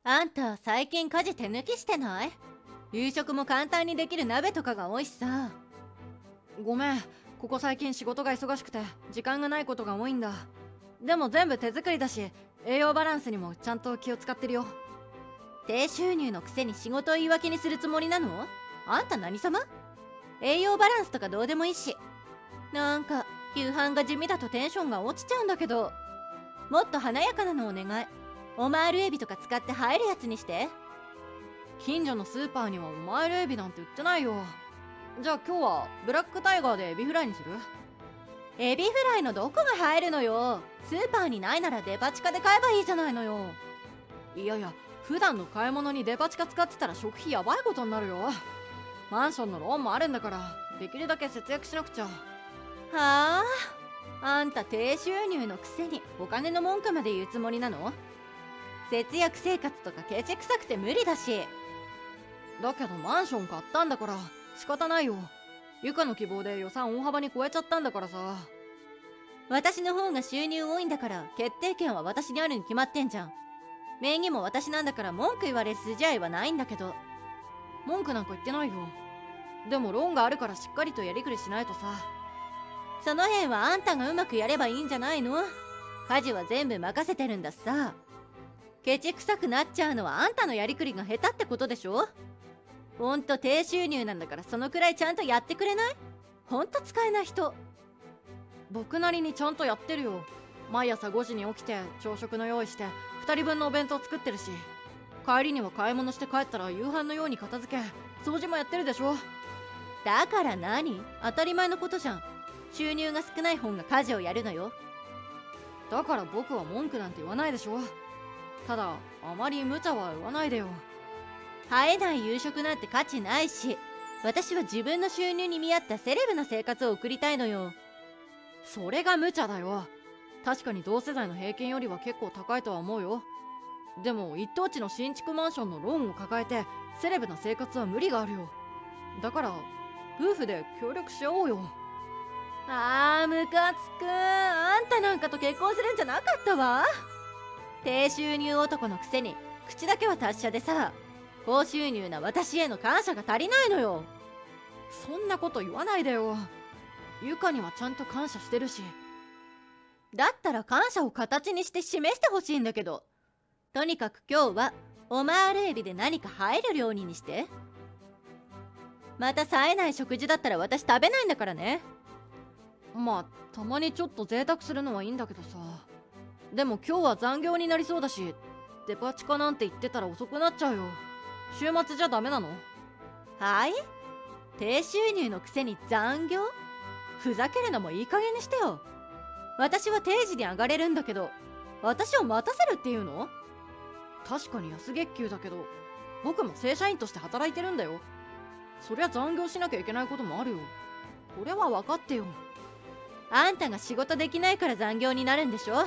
あんた最近家事手抜きしてない？夕食も簡単にできる鍋とかが多いしさ。 ごめん、ここ最近仕事が忙しくて時間がないことが多いんだ。でも全部手作りだし、栄養バランスにもちゃんと気を使ってるよ。 低収入のくせに仕事を言い訳にするつもりなの？あんた何様？栄養バランスとかどうでもいいし。なんか夕飯が地味だとテンションが落ちちゃうんだけど、もっと華やかなのお願い。オマールエビとか使って映えるやつにして。 近所のスーパーにはオマールエビなんて売ってないよ。じゃあ今日はブラックタイガーでエビフライにする？ エビフライのどこが映えるのよ。スーパーにないならデパ地下で買えばいいじゃないのよ。 いやいや、普段の買い物にデパ地下使ってたら食費やばいことになるよ。マンションのローンもあるんだから、できるだけ節約しなくちゃ。 はあ、あんた低収入のくせにお金の文句まで言うつもりなの？節約生活とかケチくさくて無理だし。 だけどマンション買ったんだから仕方ないよ。ゆかの希望で予算大幅に超えちゃったんだからさ。 私の方が収入多いんだから決定権は私にあるに決まってんじゃん。名義も私なんだから文句言われる筋合いはないんだけど。 文句なんか言ってないよ。でもローンがあるからしっかりとやりくりしないとさ。 その辺はあんたがうまくやればいいんじゃないの？家事は全部任せてるんだしさ。ケチくさくなっちゃうのはあんたのやりくりが下手ってことでしょ？ほんと低収入なんだからそのくらいちゃんとやってくれない？ほんと使えない人。 僕なりにちゃんとやってるよ。毎朝5時に起きて朝食の用意して2人分のお弁当作ってるし、帰りには買い物して帰ったら夕飯のように片付け掃除もやってるでしょ。 だから何？当たり前のことじゃん。収入が少ない方が家事をやるのよ。 だから僕は文句なんて言わないでしょ。ただあまり無茶は言わないでよ。 映えない夕食なんて価値ないし、私は自分の収入に見合ったセレブな生活を送りたいのよ。 それが無茶だよ。確かに同世代の平均よりは結構高いとは思うよ。でも一等地の新築マンションのローンを抱えてセレブな生活は無理があるよ。だから夫婦で協力し合おうよ。 あームカつく。あんたなんかと結婚するんじゃなかったわ。低収入男のくせに口だけは達者でさ、高収入な私への感謝が足りないのよ。 そんなこと言わないでよ。ゆかにはちゃんと感謝してるし。 だったら感謝を形にして示してほしいんだけど。とにかく今日はオマールエビで何か映える料理にして。また冴えない食事だったら私食べないんだからね。 まあたまにちょっと贅沢するのはいいんだけどさ。でも今日は残業になりそうだし、デパ地下なんて言ってたら遅くなっちゃうよ。週末じゃダメなの？ はい？低収入のくせに残業？ふざけるのもいい加減にしてよ。私は定時に上がれるんだけど、私を待たせるっていうの？ 確かに安月給だけど、僕も正社員として働いてるんだよ。そりゃ残業しなきゃいけないこともあるよ。これは分かってよ。 あんたが仕事できないから残業になるんでしょ？は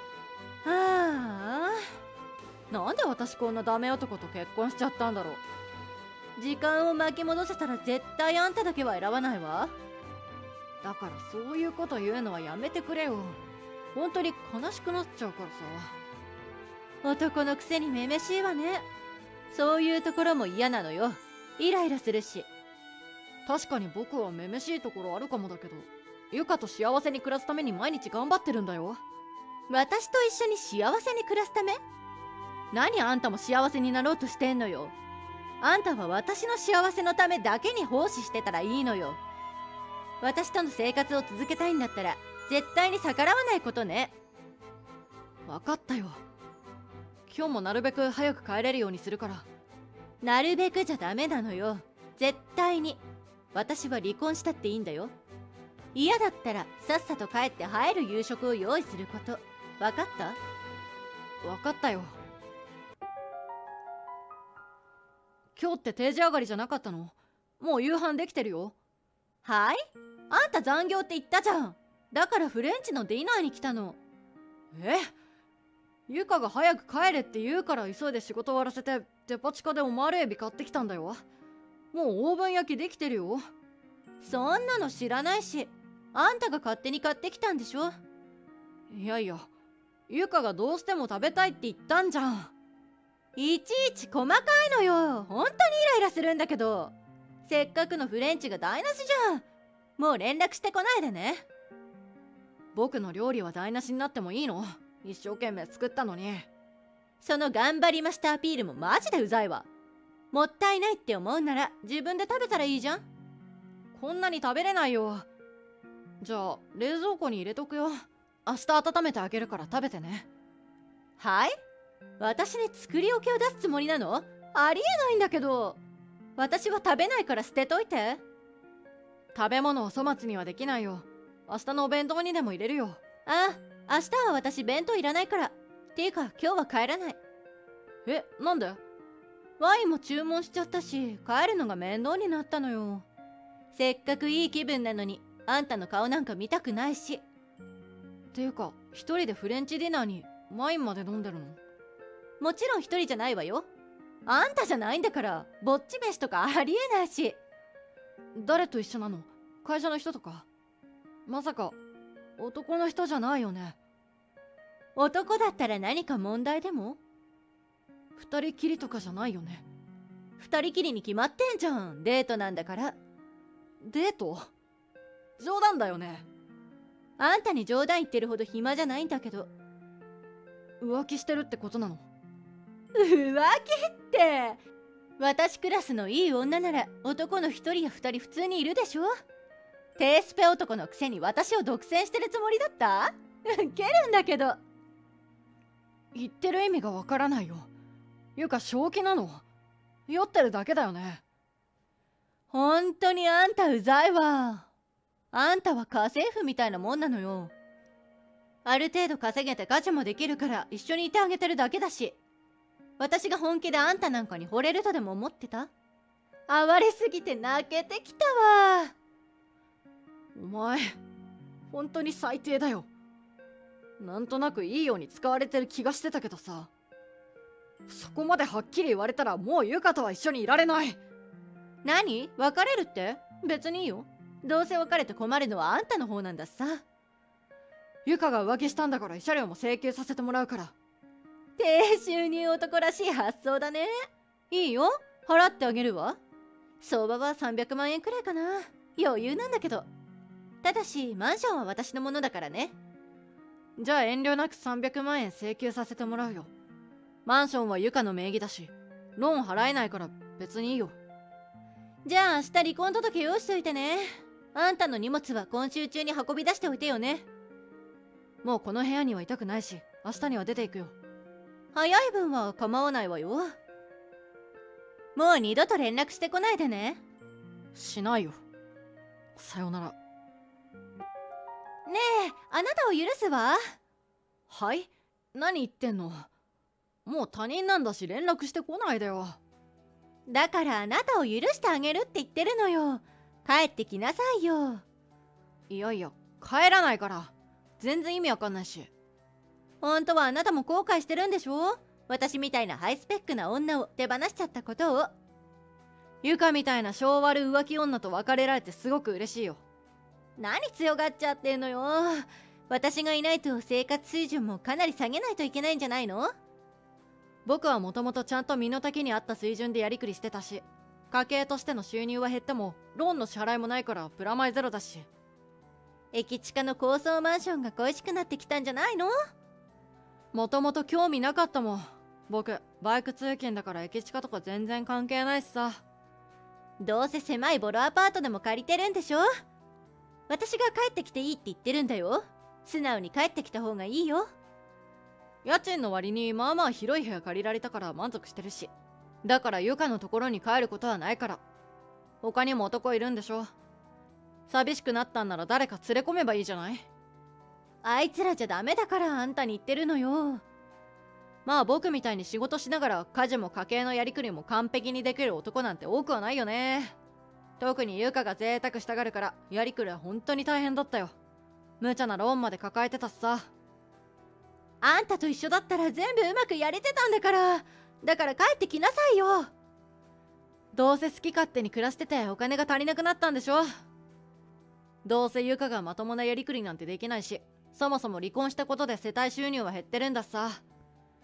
あ、 なんで私こんなダメ男と結婚しちゃったんだろう。 時間を巻き戻せたら絶対あんただけは選ばないわ。 だからそういうこと言うのはやめてくれよ。本当に悲しくなっちゃうからさ。男のくせにめめしいわね。そういうところも嫌なのよ。イライラするし。 確かに僕はめめしいところあるかもだけど、ゆかと幸せに暮らすために毎日頑張ってるんだよ。 私と一緒に幸せに暮らすため？何あんたも幸せになろうとしてんのよ。あんたは私の幸せのためだけに奉仕してたらいいのよ。私との生活を続けたいんだったら絶対に逆らわないことね。 分かったよ。今日もなるべく早く帰れるようにするから。 なるべくじゃダメなのよ。絶対に。私は離婚したっていいんだよ。嫌だったらさっさと帰って映える夕食を用意すること。分かった？ 分かったよ。今日って定時上がりじゃなかったの？もう夕飯できてるよ。 はい？あんた残業って言ったじゃん。だからフレンチのディナーに来たの。 ゆかが早く帰れって言うから急いで仕事終わらせてデパ地下でオマールエビ買ってきたんだよ。もうオーブン焼きできてるよ。 そんなの知らないし、あんたが勝手に買ってきたんでしょ。 いやいや、ゆかがどうしても食べたいって言ったんじゃん。 いちいち細かいのよ。本当にイライラするんだけど。せっかくのフレンチが台無しじゃん。もう連絡してこないでね。 僕の料理は台無しになってもいいの？一生懸命作ったのに。 その頑張りましたアピールもマジでうざいわ。もったいないって思うなら自分で食べたらいいじゃん。 こんなに食べれないよ。じゃあ冷蔵庫に入れとくよ。明日温めてあげるから食べてね。 はい？私に作り置きを出すつもりなの？ありえないんだけど。私は食べないから捨てといて。 食べ物を粗末にはできないよ。明日のお弁当にでも入れるよ。 ああ、明日は私弁当いらないから。っていうか今日は帰らない。 え、なんで？ ワインも注文しちゃったし、帰るのが面倒になったのよ。せっかくいい気分なのに、あんたの顔なんか見たくないし。 っていうか、一人でフレンチディナーにワインまで飲んでるの？ もちろん一人じゃないわよ。あんたじゃないんだから、ぼっち飯とかありえないし。 誰と一緒なの？会社の人とか？まさか男の人じゃないよね？ 男だったら何か問題でも？ 二人きりとかじゃないよね？ 二人きりに決まってんじゃん。デートなんだから。 デート？冗談だよね？ あんたに冗談言ってるほど暇じゃないんだけど。 浮気してるってことなの？ 浮気って、私クラスのいい女なら男の一人や二人普通にいるでしょ。テースペ男のくせに私を独占してるつもりだった？ウケるんだけど。 言ってる意味がわからないよ。いうか正気なの？酔ってるだけだよね。 本当にあんたうざいわ。あんたは家政婦みたいなもんなのよ。ある程度稼げて家事もできるから一緒にいてあげてるだけだし。私が本気であんたなんかに惚れるとでも思ってた？哀れすぎて泣けてきたわ。 お前本当に最低だよ。なんとなくいいように使われてる気がしてたけどさ。そこまではっきり言われたらもうユカとは一緒にいられない。 何？別れるって？別にいいよ。どうせ別れて困るのはあんたの方なんださ。 ユカが浮気したんだから慰謝料も請求させてもらうから。 低収入男らしい発想だね。いいよ、払ってあげるわ。相場は300万円くらいかな。余裕なんだけど。ただしマンションは私のものだからね。 じゃあ遠慮なく300万円請求させてもらうよ。マンションはユカの名義だし、ローン払えないから別にいいよ。 じゃあ明日離婚届用意しといてね。あんたの荷物は今週中に運び出しておいてよね。 もうこの部屋にはいたくないし、明日には出ていくよ。 早い分は構わないわよ。もう二度と連絡してこないでね。 しないよ。さよなら。 ねえ、あなたを許すわ。 はい？何言ってんの？もう他人なんだし連絡してこないでよ。 だからあなたを許してあげるって言ってるのよ。帰ってきなさいよ。 いやいや、帰らないから。全然意味わかんないし。 本当はあなたも後悔してるんでしょ？私みたいなハイスペックな女を手放しちゃったことを。 ユカみたいな性悪浮気女と別れられてすごく嬉しいよ。 何強がっちゃってんのよ。私がいないと生活水準もかなり下げないといけないんじゃないの？ 僕はもともとちゃんと身の丈に合った水準でやりくりしてたし、家計としての収入は減ってもローンの支払いもないからプラマイゼロだし。 駅近の高層マンションが恋しくなってきたんじゃないの？ もともと興味なかったもん。僕バイク通勤だから駅近とか全然関係ないしさ。 どうせ狭いボロアパートでも借りてるんでしょ？私が帰ってきていいって言ってるんだよ。素直に帰ってきた方がいいよ。 家賃の割にまあまあ広い部屋借りられたから満足してるし。だからユカのところに帰ることはないから。他にも男いるんでしょ？寂しくなったんなら誰か連れ込めばいいじゃない？ あいつらじゃダメだからあんたに言ってるのよ。 まあ僕みたいに仕事しながら家事も家計のやりくりも完璧にできる男なんて多くはないよね。特にユカが贅沢したがるからやりくりは本当に大変だったよ。無茶なローンまで抱えてたしさ。 あんたと一緒だったら全部うまくやれてたんだから。だから帰ってきなさいよ。 どうせ好き勝手に暮らしててお金が足りなくなったんでしょ。どうせユカがまともなやりくりなんてできないし、そもそも離婚したことで世帯収入は減ってるんださ。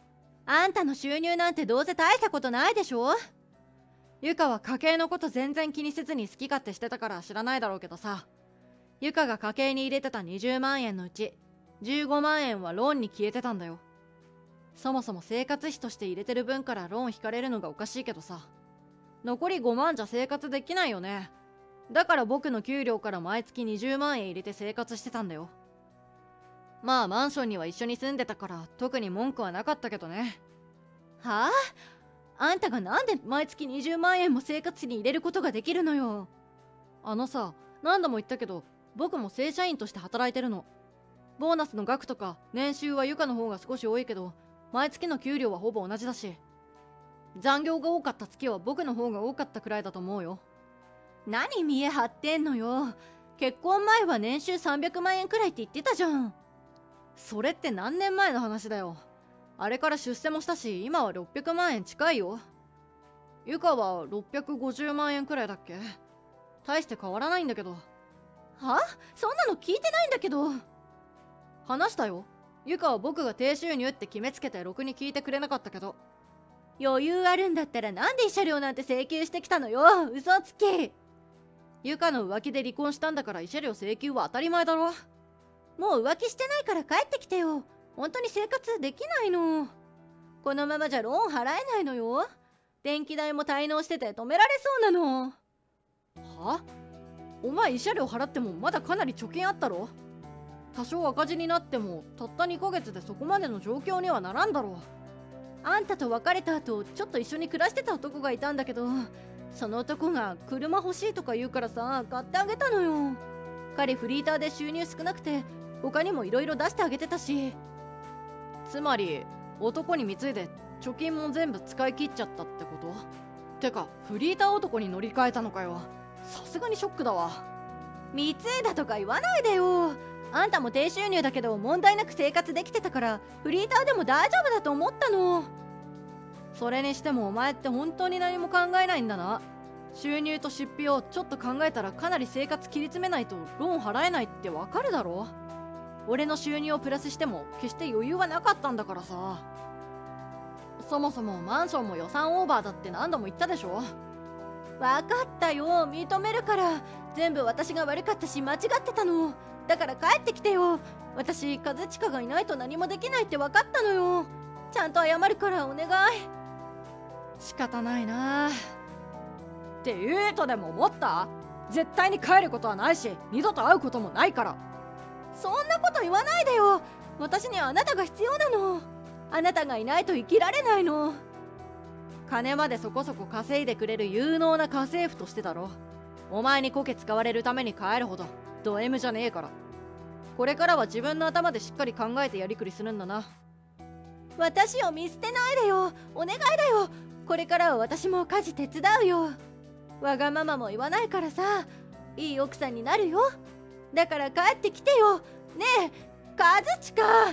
あんたの収入なんてどうせ大したことないでしょ。 ゆかは家計のこと全然気にせずに好き勝手してたから知らないだろうけどさ、ゆかが家計に入れてた20万円のうち15万円はローンに消えてたんだよ。そもそも生活費として入れてる分からローン引かれるのがおかしいけどさ、残り5万じゃ生活できないよね。だから僕の給料から毎月20万円入れて生活してたんだよ。まあマンションには一緒に住んでたから特に文句はなかったけどね。 はあ？あんたがなんで毎月20万円も生活費に入れることができるのよ。 さ、何度も言ったけど僕も正社員として働いてるの。ボーナスの額とか年収はゆかの方が少し多いけど毎月の給料はほぼ同じだし、残業が多かった月は僕の方が多かったくらいだと思うよ。 何見え張ってんのよ。結婚前は年収300万円くらいって言ってたじゃん。 それって何年前の話だよ。あれから出世もしたし今は600万円近いよ。ゆかは650万円くらいだっけ。大して変わらないんだけど。 は？そんなの聞いてないんだけど。 話したよ。ゆかは僕が低収入って決めつけてろくに聞いてくれなかったけど。 余裕あるんだったらなんで慰謝料なんて請求してきたのよ。嘘つき。 ゆかの浮気で離婚したんだから慰謝料請求は当たり前だろ。 もう浮気してないから帰ってきてよ。本当に生活できないの。このままじゃローン払えないのよ。電気代も滞納してて止められそうなの。 は？お前慰謝料払ってもまだかなり貯金あったろ。多少赤字になってもたった2ヶ月でそこまでの状況にはならんだろう。あんたと別れた後ちょっと一緒に暮らしてた男がいたんだけど、その男が車欲しいとか言うからさ、買ってあげたのよ。彼フリーターで収入少なくて他にもいろいろ出してあげてたし。 つまり男に貢いで貯金も全部使い切っちゃったってこと？てかフリーター男に乗り換えたのかよ。さすがにショックだわ。 貢いだとか言わないでよ。あんたも低収入だけど問題なく生活できてたからフリーターでも大丈夫だと思ったの。 それにしてもお前って本当に何も考えないんだな。収入と出費をちょっと考えたらかなり生活切り詰めないとローン払えないってわかるだろ。俺の収入をプラスしても決して余裕はなかったんだからさ。そもそもマンションも予算オーバーだって何度も言ったでしょ。 分かったよ、認めるから。全部私が悪かったし間違ってたの。だから帰ってきてよ。私和親がいないと何もできないって分かったのよ。ちゃんと謝るからお願い。 仕方ないな。って言うとでも思った？絶対に帰ることはないし二度と会うこともないから。 そんなこと言わないでよ。私にはあなたが必要なの。あなたがいないと生きられないの。 金までそこそこ稼いでくれる有能な家政婦としてだろ。お前にこけ使われるために帰るほどド M じゃねえから。これからは自分の頭でしっかり考えてやりくりするんだな。 私を見捨てないでよ。お願いだよ。これからは私も家事手伝うよ。わがままも言わないからさ。いい奥さんになるよ。だから帰ってきてよ。ねえ、和親。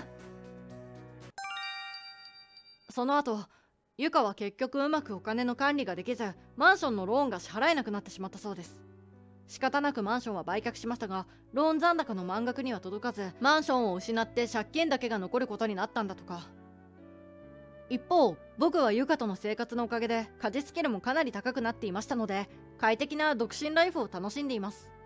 その後、ゆかは結局うまくお金の管理ができず、マンションのローンが支払えなくなってしまったそうです。仕方なくマンションは売却しましたが、ローン残高の満額には届かず、マンションを失って借金だけが残ることになったんだとか。一方、僕はゆかとの生活のおかげで家事スキルもかなり高くなっていましたので、快適な独身ライフを楽しんでいます。